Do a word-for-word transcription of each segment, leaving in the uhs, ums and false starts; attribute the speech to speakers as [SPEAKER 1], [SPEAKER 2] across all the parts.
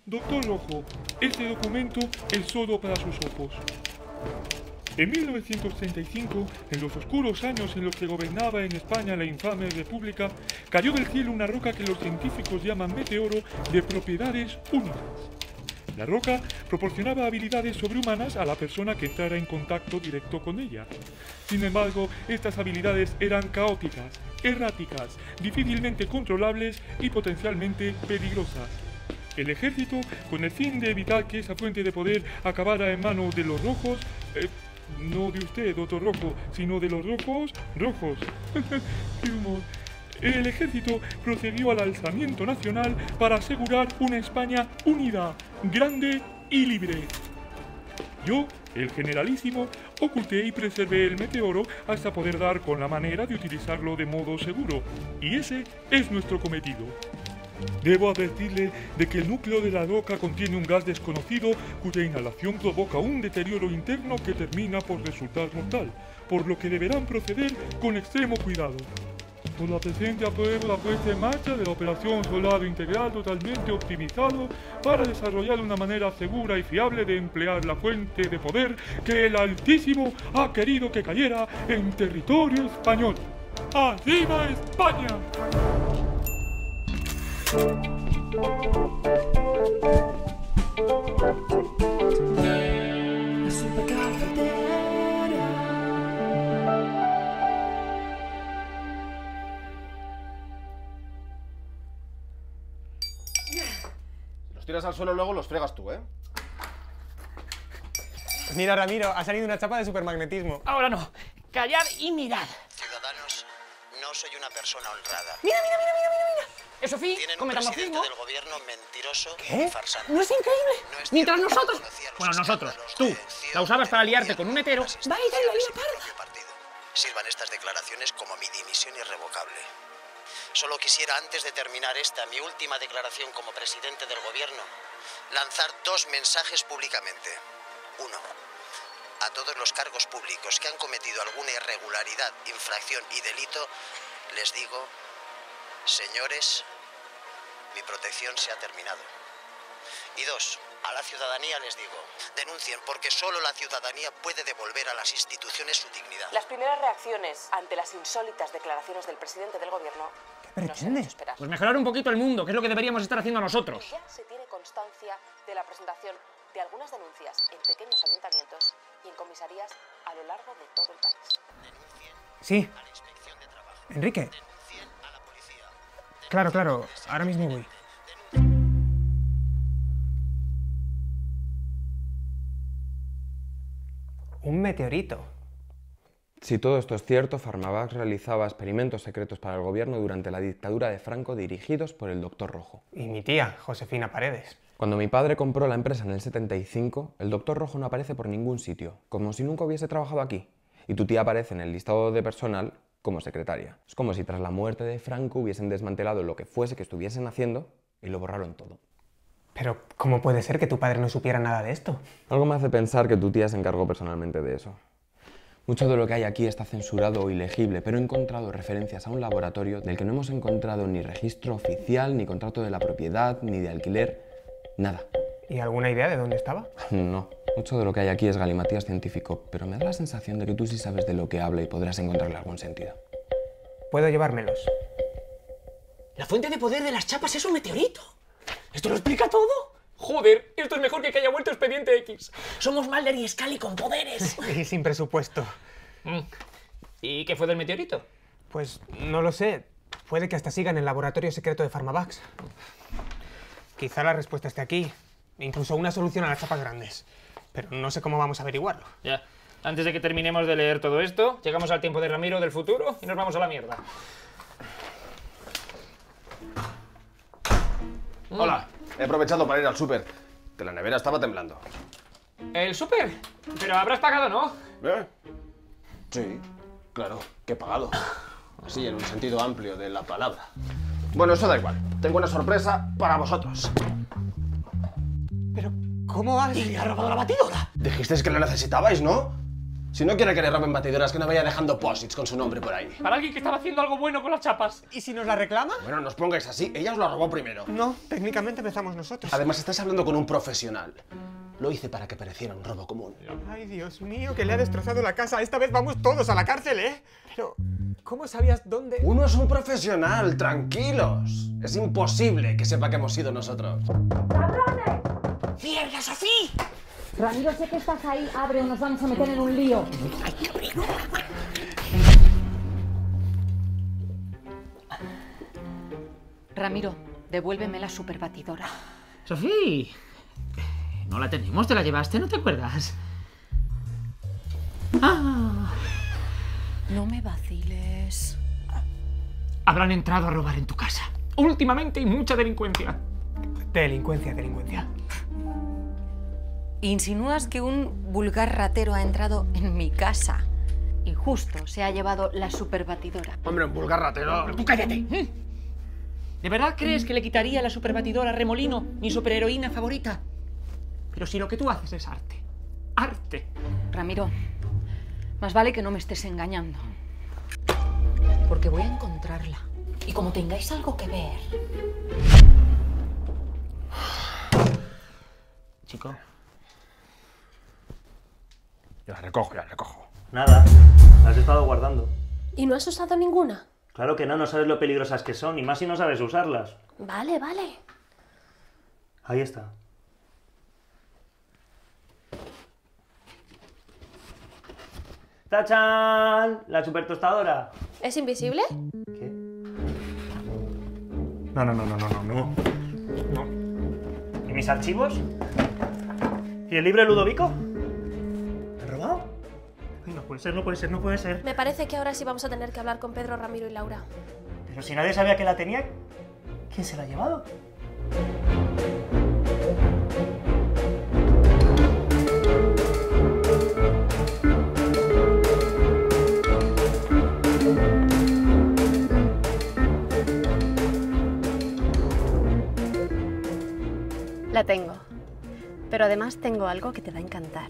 [SPEAKER 1] Doctor Rojo, este documento es solo para sus ojos. En mil novecientos treinta y cinco, en los oscuros años en los que gobernaba en España la infame República, cayó del cielo una roca que los científicos llaman meteoro de propiedades únicas. La roca proporcionaba habilidades sobrehumanas a la persona que entrara en contacto directo con ella. Sin embargo, estas habilidades eran caóticas, erráticas, difícilmente controlables y potencialmente peligrosas. El ejército, con el fin de evitar que esa fuente de poder acabara en manos de los rojos, eh, no de usted, doctor Rojo, sino de los rojos, rojos. ¡Qué humor! El ejército procedió al alzamiento nacional para asegurar una España unida, grande y libre. Yo, el generalísimo, oculté y preservé el meteoro hasta poder dar con la manera de utilizarlo de modo seguro, y ese es nuestro cometido. Debo advertirle de que el núcleo de la roca contiene un gas desconocido cuya inhalación provoca un deterioro interno que termina por resultar mortal, por lo que deberán proceder con extremo cuidado. Por la presente apruebo la puesta en marcha de la operación Soldado Integral totalmente optimizado para desarrollar una manera segura y fiable de emplear la fuente de poder que el Altísimo ha querido que cayera en territorio español. ¡Arriba España!
[SPEAKER 2] Si los tiras al suelo luego los fregas tú, ¿eh?
[SPEAKER 3] Mira, Ramiro, ha salido una chapa de supermagnetismo.
[SPEAKER 4] Ahora no. Callad y mirad.
[SPEAKER 5] Ciudadanos, no soy una persona honrada.
[SPEAKER 4] Mira, mira, mira, mira, mira, mira. Eso sí,
[SPEAKER 5] Tienen un
[SPEAKER 4] con
[SPEAKER 5] presidente
[SPEAKER 4] metamorfismo.
[SPEAKER 5] del gobierno mentiroso
[SPEAKER 4] ¿Qué?
[SPEAKER 5] y farsante.
[SPEAKER 4] ¿No es increíble?
[SPEAKER 5] No es
[SPEAKER 4] Mientras
[SPEAKER 5] cierto,
[SPEAKER 4] nosotros...
[SPEAKER 5] conocía los
[SPEAKER 4] Bueno, nosotros,
[SPEAKER 5] escándalos
[SPEAKER 4] tú,
[SPEAKER 5] de acción
[SPEAKER 4] la usabas para
[SPEAKER 5] del
[SPEAKER 4] liarte con un
[SPEAKER 5] gobierno
[SPEAKER 4] hetero.
[SPEAKER 5] y las
[SPEAKER 4] Va a ir en la vida
[SPEAKER 5] instituciones de mi
[SPEAKER 4] parda.
[SPEAKER 5] propio partido. Sirvan estas declaraciones como mi dimisión irrevocable. Solo quisiera, antes de terminar esta, mi última declaración como presidente del gobierno, lanzar dos mensajes públicamente. Uno, a todos los cargos públicos que han cometido alguna irregularidad, infracción y delito, les digo, señores, mi protección se ha terminado. Y dos, a la ciudadanía les digo, denuncien porque solo la ciudadanía puede devolver a las instituciones su dignidad.
[SPEAKER 6] Las primeras reacciones ante las insólitas declaraciones del presidente del gobierno no se han hecho esperar.
[SPEAKER 4] Pues mejorar un poquito el mundo, que es lo que deberíamos estar haciendo nosotros.
[SPEAKER 6] Ya se tiene constancia de la presentación de algunas denuncias en pequeños ayuntamientos y en comisarías a lo largo de todo el país.
[SPEAKER 5] Denuncien
[SPEAKER 3] Sí.
[SPEAKER 5] a la inspección de trabajo.
[SPEAKER 3] Enrique.
[SPEAKER 5] Denuncien a la policía.
[SPEAKER 3] Claro, claro. Ahora mismo voy. Un meteorito.
[SPEAKER 7] Si todo esto es cierto, Farmavax realizaba experimentos secretos para el gobierno durante la dictadura de Franco dirigidos por el doctor Rojo.
[SPEAKER 3] Y mi tía, Josefina Paredes.
[SPEAKER 7] Cuando mi padre compró la empresa en el setenta y cinco, el doctor Rojo no aparece por ningún sitio, como si nunca hubiese trabajado aquí. Y tu tía aparece en el listado de personal como secretaria. Es como si tras la muerte de Franco hubiesen desmantelado lo que fuese que estuviesen haciendo y lo borraron todo.
[SPEAKER 3] Pero, ¿cómo puede ser que tu padre no supiera nada de esto?
[SPEAKER 7] Algo me hace pensar que tu tía se encargó personalmente de eso. Mucho de lo que hay aquí está censurado o ilegible, pero he encontrado referencias a un laboratorio del que no hemos encontrado ni registro oficial, ni contrato de la propiedad, ni de alquiler, nada.
[SPEAKER 3] ¿Y alguna idea de dónde estaba?
[SPEAKER 7] No, mucho de lo que hay aquí es galimatías científico, pero me da la sensación de que tú sí sabes de lo que habla y podrás encontrarle algún sentido.
[SPEAKER 3] Puedo llevármelos.
[SPEAKER 4] La fuente de poder de las chapas es un meteorito. ¿Esto lo explica todo? Joder, esto es mejor que que haya vuelto Expediente X. Somos Mulder y Scully con poderes.
[SPEAKER 3] Y sin presupuesto.
[SPEAKER 4] Mm. ¿Y qué fue del meteorito?
[SPEAKER 3] Pues no lo sé. Puede que hasta siga en el laboratorio secreto de Farmavax. Quizá la respuesta esté aquí. Incluso una solución a las chapas grandes. Pero no sé cómo vamos a averiguarlo.
[SPEAKER 4] Ya. Antes de que terminemos de leer todo esto, llegamos al tiempo de Ramiro del futuro y nos vamos a la mierda.
[SPEAKER 2] Hola, he aprovechado para ir al súper, que la nevera estaba temblando.
[SPEAKER 4] ¿El súper? Pero habrás pagado, ¿no?
[SPEAKER 2] ¿Eh? Sí, claro, que he pagado. Así, en un sentido amplio de la palabra. Bueno, eso da igual. Tengo una sorpresa para vosotros.
[SPEAKER 3] Pero, ¿cómo has...?
[SPEAKER 4] Y le ha robado la batidora.
[SPEAKER 2] Dijisteis que la necesitabais, ¿no? Si no quiere que le roben batidoras, que no vaya dejando posits con su nombre por ahí.
[SPEAKER 4] Para alguien que estaba haciendo algo bueno con las chapas.
[SPEAKER 3] ¿Y si nos la reclama?
[SPEAKER 2] Bueno, no os pongáis así, ella os la robó primero.
[SPEAKER 3] No, técnicamente empezamos nosotros.
[SPEAKER 2] Además, estás hablando con un profesional. Lo hice para que pareciera un robo común.
[SPEAKER 3] Ay, Dios mío, que le ha destrozado la casa. Esta vez vamos todos a la cárcel, ¿eh? Pero, ¿cómo sabías dónde...?
[SPEAKER 2] Uno es un profesional, tranquilos. Es imposible que sepa que hemos sido nosotros.
[SPEAKER 8] ¡Ladrones!
[SPEAKER 4] ¡Mierda, Sofía!
[SPEAKER 8] Ramiro, sé que estás ahí. Abre o nos vamos a meter en un lío.
[SPEAKER 6] Ramiro, devuélveme la superbatidora.
[SPEAKER 4] Sofía, no la tenemos, te la llevaste, ¿no te acuerdas? Ah.
[SPEAKER 6] No me vaciles.
[SPEAKER 4] Habrán entrado a robar en tu casa. Últimamente hay mucha delincuencia.
[SPEAKER 3] Delincuencia, delincuencia.
[SPEAKER 6] Insinúas que un vulgar ratero ha entrado en mi casa y justo se ha llevado la superbatidora.
[SPEAKER 2] Hombre, un vulgar ratero.
[SPEAKER 4] ¡Tú cállate! ¿De verdad crees que le quitaría la superbatidora a Remolino, mi superheroína favorita? Pero si lo que tú haces es arte. ¡Arte!
[SPEAKER 6] Ramiro, más vale que no me estés engañando. Porque voy a encontrarla. Y como tengáis algo que ver...
[SPEAKER 4] Chico.
[SPEAKER 2] Yo la recojo, ya la recojo.
[SPEAKER 9] Nada, la has estado guardando.
[SPEAKER 10] ¿Y no has usado ninguna?
[SPEAKER 9] Claro que no, no sabes lo peligrosas que son, y más si no sabes usarlas.
[SPEAKER 10] Vale, vale.
[SPEAKER 9] Ahí está. ¡Tachán! La supertostadora.
[SPEAKER 10] ¿Es invisible?
[SPEAKER 9] ¿Qué? No, no, no, no, no, no, no. No. ¿Y mis archivos? ¿Y el libro de Ludovico? ¿Me han robado? Ay, no puede ser, no puede ser, no puede ser.
[SPEAKER 10] Me parece que ahora sí vamos a tener que hablar con Pedro, Ramiro y Laura.
[SPEAKER 9] Pero si nadie sabía que la tenía, ¿quién se la ha llevado?
[SPEAKER 10] La tengo. Pero además tengo algo que te va a encantar.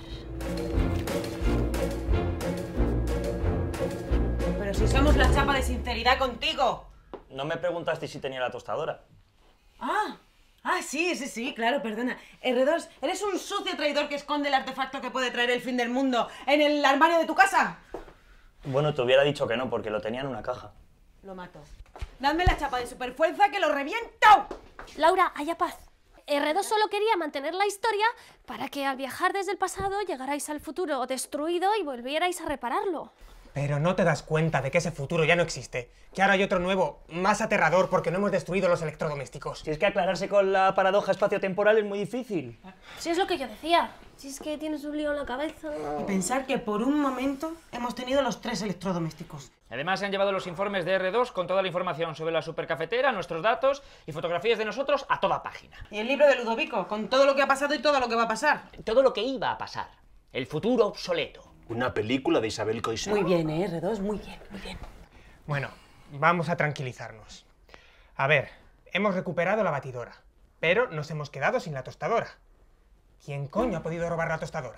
[SPEAKER 11] Pero si somos la chapa de sinceridad contigo.
[SPEAKER 9] No me preguntaste si tenía la tostadora.
[SPEAKER 11] Ah, ah, sí, sí, sí, claro, perdona. R dos, ¿eres un sucio traidor que esconde el artefacto que puede traer el fin del mundo en el armario de tu casa?
[SPEAKER 9] Bueno, te hubiera dicho que no, porque lo tenía en una caja.
[SPEAKER 11] Lo mato. Dadme la chapa de superfuerza que lo reviento.
[SPEAKER 10] Laura, haya paz. R dos solo quería mantener la historia para que al viajar desde el pasado llegarais al futuro destruido y volvierais a repararlo.
[SPEAKER 3] Pero no te das cuenta de que ese futuro ya no existe. Que ahora hay otro nuevo, más aterrador, porque no hemos destruido los electrodomésticos.
[SPEAKER 9] Si es que aclararse con la paradoja espaciotemporal es muy difícil.
[SPEAKER 10] Si es lo que yo decía. Si es que tienes un lío en la cabeza...
[SPEAKER 11] Y pensar que por un momento hemos tenido los tres electrodomésticos.
[SPEAKER 4] Además se han llevado los informes de R dos con toda la información sobre la supercafetera, nuestros datos y fotografías de nosotros a toda página.
[SPEAKER 11] Y el libro de Ludovico, con todo lo que ha pasado y todo lo que va a pasar.
[SPEAKER 4] Todo lo que iba a pasar. El futuro obsoleto.
[SPEAKER 2] Una película de Isabel Coixet.
[SPEAKER 11] Muy bien, ¿eh, R dos? Muy bien, muy bien.
[SPEAKER 3] Bueno, vamos a tranquilizarnos. A ver, hemos recuperado la batidora, pero nos hemos quedado sin la tostadora. ¿Quién coño ha podido robar la tostadora?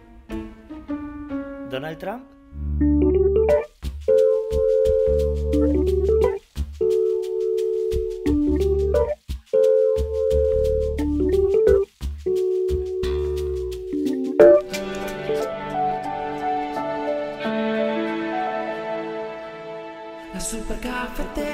[SPEAKER 9] ¿Donald Trump?
[SPEAKER 12] La supercafetera.